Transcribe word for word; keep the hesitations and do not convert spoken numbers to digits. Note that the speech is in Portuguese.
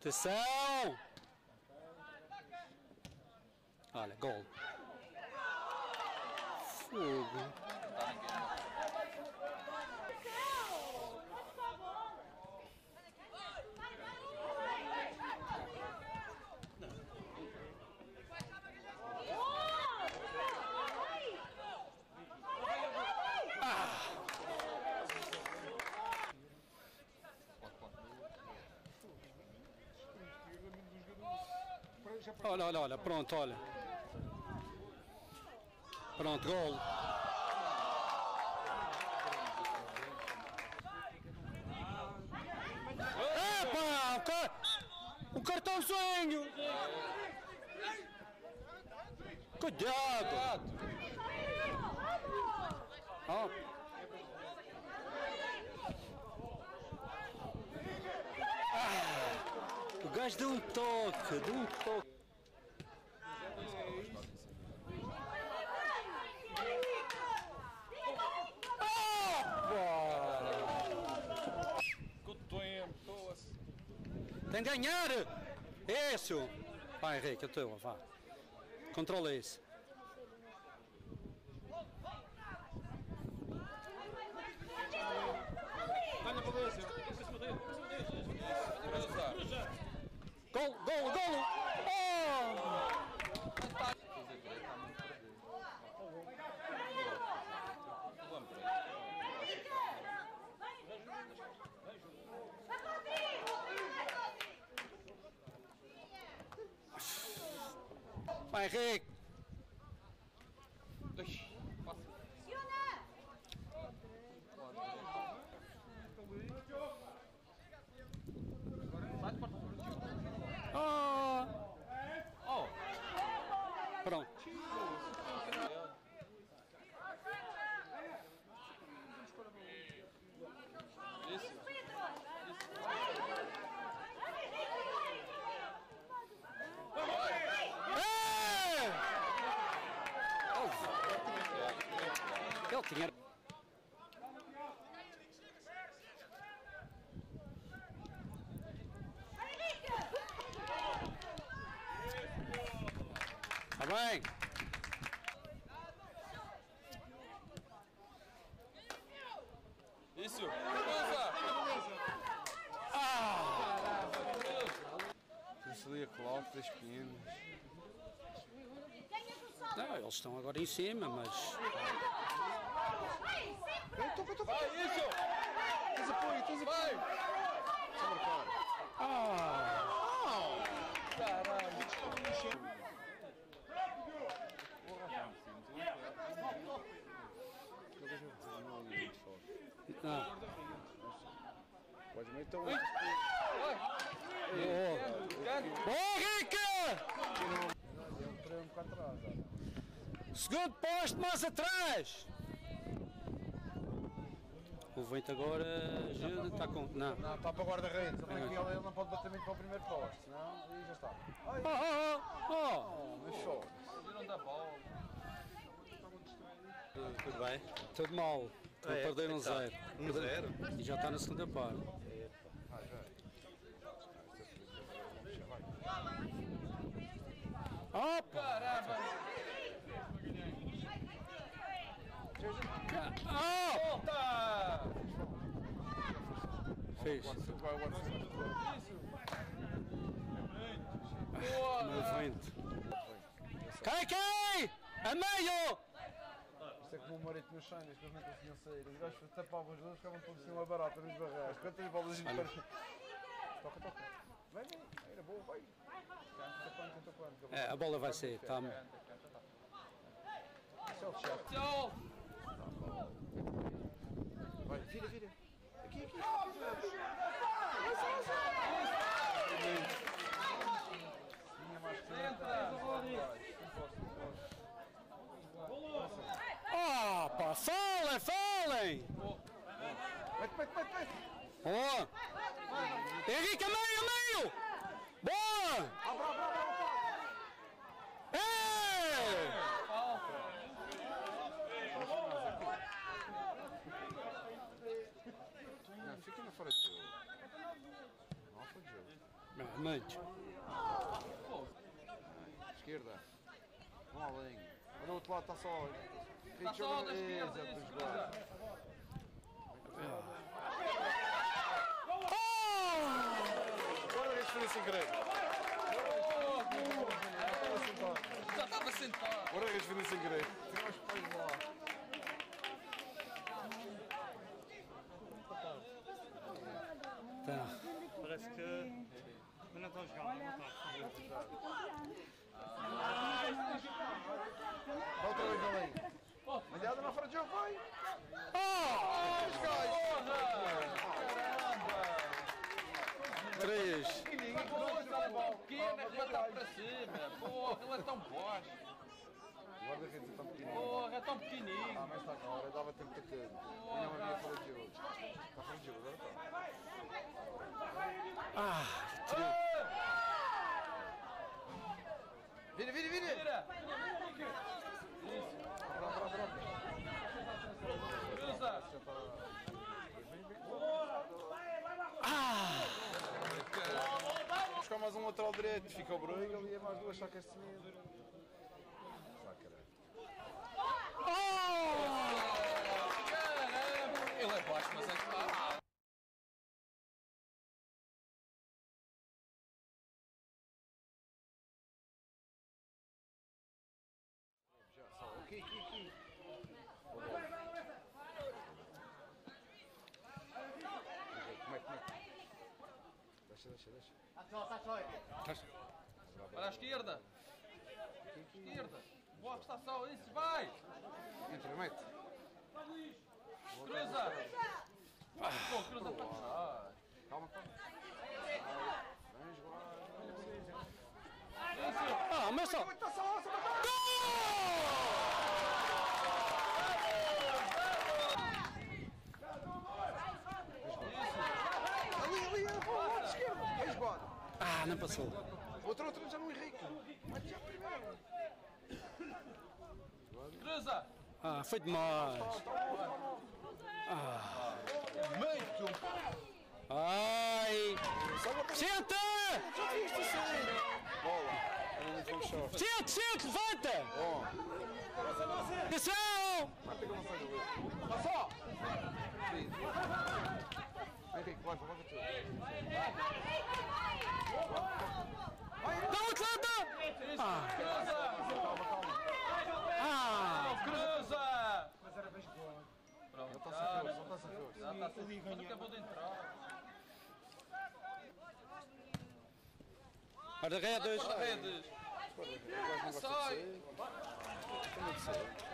Atenção! Olha, gol. Fogo. Olha, olha, olha, pronto, olha. Pronto, gol. Epa, o, car... o cartãozinho. Cuidado. Oh. Ah, o gajo deu um toque, deu um toque. Tem que ganhar! Isso! Vai, Henrique, é teu, vá. Controla isso. Gol, gol, gol! Oh! Vai, Henrique! Oh! Oh! Pronto. Isso. Ele tinha. Tá bem. Isso. Ah! Isso ali a colar, três pequenos. Não, eles estão agora em cima, mas. Toca, toca. Vai, isso! Tens apoio, tens apoio. Só marcar. Ah! Caralho! Não. Pode meter um. Boa, Rica! Um bocado atrás. Segundo posto, mais atrás! O vento agora ajuda, está com. Não. Não, está para guarda-redes. Ele não pode bater muito para o primeiro poste, senão aí já está. Ai, Oh, oh, oh! mas só. Não dá bola. Tudo bem? Tudo mal. Estão a perder um zero. Um zero? E já está na segunda parte. Opa! Caramba! Oh! Volta! Fez. Boa! No vento. Cai, cai! A meio! Isto é como o marito nos Shinas, que eles não conseguiam sair. Os gajos tapavam os dois, ficavam todos assim uma barata nos barreiros. Quantas bolas a gente perde? Toca, toca. Vem, vem. Era boa, vai. Tenta quanto, É, a bola vai sair. Tá. Isso é o chat. Tchau! Vai, vira, vira. Aqui, aqui. Minha mais Entra! Ah, pá, falem, falem! Mete, mete, mete, mete. Boa! Henrique, a meio, a meio! Boa! Ei! Não, fica na fora de jogo. Não foi de jogo. Meio. Esquerda. Vão além. Olha o outro lado, está só. Está só da esquerda. Exato, Isso, dos Cruza. gols. Agora este foi sem querer. Já estava sentado. Agora este foi sem querer. Tem mais pais lá. Tá. Parece que. Mas não estão a jogar, não estão. Dá outra vez além. Malhada na fora de jogo, vai. Três. Porra, ele é tão pequeno, é que vai estar para cima. Porra, ele é tão bosta. O guarda-redes é tão pequenino. Porra, é tão pequenininho. Ah, mas está cá, agora dava tempo de ter. E não havia fora de jogo. Está fora de jogo, agora está. Ah, Vira, vira, vira! Vira. Bravo, bravo, bravo. Cruza. Buscar mais um lateral direito, fica o Bruegel e é mais duas sacas de cimento. Ah, caralho. Caramba. Ele é baixo, mas é que está. Já, só. Aqui, aqui, aqui. Como é, como é? Deixa, deixa, deixa. Para a esquerda. Esquerda. Boa que está só. Isso, vai. Entra, mete. Cruza. Pô, cruza para trás. Calma, calma. Vem jogar. Isso. ah, mas só. Está só, só matar! Ali, ali, ao lado esquerdo. Vem jogar. Ah, não passou. Outro, outro, já não Henrique. Mete já primeiro. Cruza. Ah, foi demais. Meio. Ai. Senta! Já viste isso aí? Bola. Ainda não vamos só. Senta, senta, levanta! Bom. Atenção! Mata que eu não saio do livro. Está só! Henrique, vai, vai, vai. Dá outro lado! Ah, Cruza. ah. Cruza. Ele está sem força, ele está sem força. Já está tudo. Mas acabou de entrar. Guarda-redes. Guarda-redes. Não gosta de sair. Tem de sair.